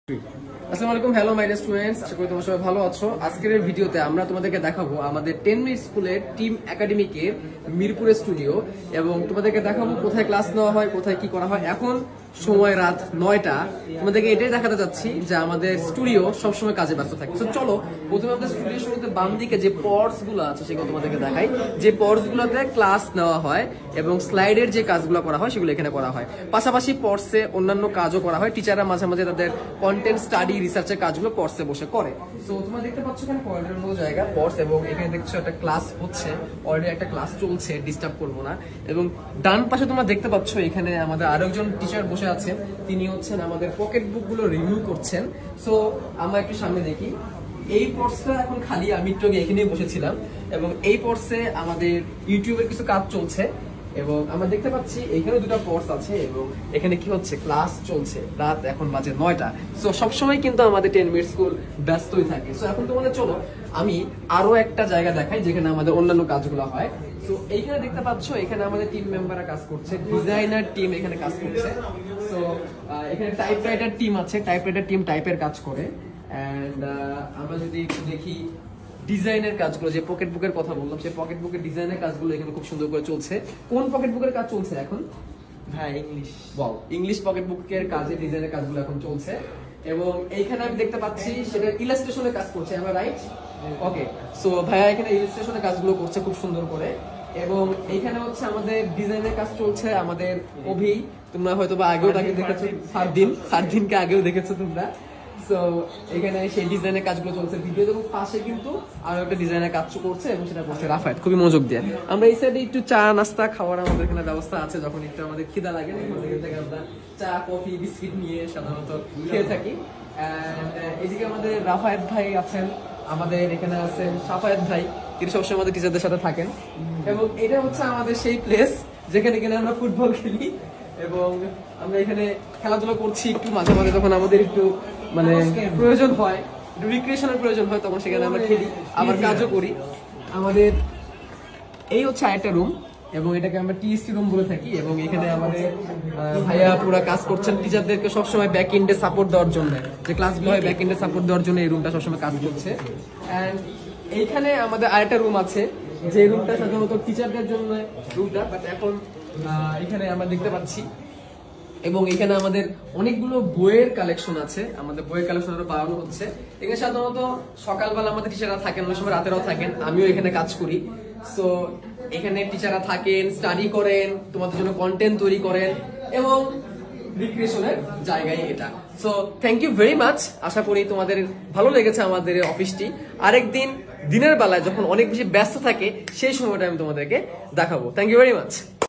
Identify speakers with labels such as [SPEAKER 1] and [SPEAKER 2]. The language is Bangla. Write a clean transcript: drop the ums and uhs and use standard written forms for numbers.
[SPEAKER 1] আসসালামু আলাইকুম, হ্যালো মাই ডিয়ার স্টুডেন্টস, আশা করি তোমরা সবাই ভালো আছো। আজকের এই ভিডিওতে আমরা তোমাদেরকে দেখাবো আমাদের 10 মিনিট স্কুলের টিম একাডেমিকে মিরপুরের স্টুডিও, এবং তোমাদেরকে দেখাবো কোথায় ক্লাস নেওয়া হয়, কোথায় কি করা হয়। এখন সময় রাত 9টা। তোমাদেরকে এটাই দেখাতে যাচ্ছি যে আমাদের স্টুডিও সবসময় কাজে ব্যস্ত থাকে। তো চলো প্রথমে আমাদের স্টুডিও শুরুতে বাম দিকে যে পর্স গুলো আছে সেগুলো তোমাদেরকে দেখাই। যে পর্স গুলোতে ক্লাস নেওয়া হয় এবং স্লাইডের যে কাজগুলো করা হয় সেগুলো এখানে করা হয়। পাশাপাশি পর্সে অন্যান্য কাজও করা হয়। টিচাররা মাঝে মাঝে তাদের কন্টেন্ট স্টাডি রিসার্চের কাজগুলো পর্সে বসে করে। তো তোমরা দেখতে পাচ্ছ এখানে করিডোরের মতো জায়গা পর্স, এবং এখানে দেখছো একটা ক্লাস হচ্ছে, অলরেডি একটা ক্লাস চলছে, ডিস্টার্ব করবো না। এবং ডান পাশে তোমরা দেখতে পাচ্ছ এখানে আমাদের আরো একজন টিচার বসে আছেন, তিনি হচ্ছেন আমাদের পকেট বুক গুলো রিভিউ করছেন। সো আমরা একটু সামনে দেখি। এই কোর্সটা এখন খালি, আমি একটু আগে এখানেই বসেছিলাম, এবং এই কোর্সে আমাদের ইউটিউবের কিছু কাজ চলছে, এবং আমরা দেখতে পাচ্ছি এখানে দুটো কোর্স আছে, এবং এখানে কি হচ্ছে, ক্লাস চলছে। রাত এখন বাজে 9টা। সো সবসময় কিন্তু আমাদের 10 মিনিট স্কুল ব্যস্তই থাকে। সো এখন তোমাদের চলো আমি আরো একটা জায়গা দেখাই যেখানে আমাদের অন্যান্য কাজগুলো হয়। তো এইখানে দেখতে পাচ্ছ এখানে আমাদের টিম মেম্বাররা কাজ করছে, ডিজাইনার টিম এখানে কাজ করছে। সো এখানে টাইপরাইটার টিম আছে, টাইপরাইটার টিম টাইপের কাজ করে। এন্ড আমরা যদি একটু দেখি ডিজাইনের কাজগুলো, যে পকেট বুকের কথা বললাম, সেই পকেট বুকের ডিজাইনের কাজগুলো এখানে খুব সুন্দর করে চলছে। কোন পকেট বুকের কাজ চলছে এখন? হ্যাঁ, ইংলিশ। ওয়াও, ইংলিশ পকেট বুকের কাজে ডিজাইনের কাজগুলো এখন চলছে। এবং এইখানে আমি দেখতে পাচ্ছি সেটা ইলাস্ট্রেশনের কাজ করছে, আমরা রাইট? ওকে, সো ভাইয়া এখানে ইলাস্ট্রেশনের কাজগুলো করছে খুব সুন্দর করে। এবং এইখানে হচ্ছে আমাদের ডিজাইনের কাজ চলছে। আমাদের অভি, তোমরা হয়তো বা আগেও তাকে দেখেছো, সারদিনকে আগেও দেখেছো তোমরা। সো এখানে সেই ডিজাইনের কাজগুলো চলছে ভিডিও, এবং পাশে কিন্তু আরো একটা ডিজাইনের কাজ করছে, এবং সেটা করছে রাফায়েত খুবই মনোযোগ দিয়ে। আমরা এই সাইডে একটু চা নাস্তা খাওয়ার আমাদের এখানে ব্যবস্থা আছে, যখন একটু আমাদের খিদা লাগে এখান থেকে আমরা চা কফি বিস্কিট নিয়ে সাধারণত খেয়ে থাকি। এদিকে আমাদের রাফায়েত ভাই আছেন, আমাদের এখানে আছেন সাফায়েত ভাই, তিনি সবসময় আমাদের টিচারদের সাথে থাকেন। এবং এটা হচ্ছে আমাদের সেই প্লেস যেখানে কিনা আমরা ফুটবল খেলি, এবং আমরা এখানে খেলাধুলা করছি একটু মাঝে মাঝে, যখন আমাদের একটু মানে প্রয়োজন হয়, একটু রিক্রিয়েশনের প্রয়োজন হয়, তখন সেখানে আমরা খেলি, আবার কাজও করি। আমাদের এই হচ্ছে আরেকটা রুম, এবং এটাকে আমরা টিএসটি রুম বলে থাকি। এবং এখানে আমাদের ভাইয়া পুরো কাজ করছেন টিচারদেরকে সবসময় ব্যাক এন্ডে সাপোর্ট দেওয়ার জন্য, যে ক্লাসগুলো হয় ব্যাক এন্ডে সাপোর্ট দেওয়ার জন্য এই রুমটা সবসময় কাজ করছে। এন্ড এইখানে আমাদের আরেকটা রুম আছে, যে রুমটা সাধারণত টিচারদের জন্য রুমটা, বাট এখন এখানে আমরা দেখতে পাচ্ছি। এবং এখানে আমাদের অনেকগুলো বইয়ের কালেকশন আছে, আমাদের বইয়ের কালেকশন আরো বাড়ানো হচ্ছে। এখানে সাধারণত সকালবেলা আমাদের টিচাররা থাকেন, অনেক সময় রাতেরাও থাকেন, আমিও এখানে কাজ করি। সো এখানে টিচাররা থাকেন, স্টাডি করেন, তোমাদের জন্য কন্টেন্ট তৈরি করেন, এবং রিক্রিয়েশনের জায়গায় এটা। So thank you very much. আশা করি তোমাদের ভালো লেগেছে আমাদের এই অফিসটি। আরেকদিন দিনের বেলায় যখন অনেক বেশি ব্যস্ত থাকে সেই সময়টা আমি তোমাদেরকে দেখাবো। Thank you very much.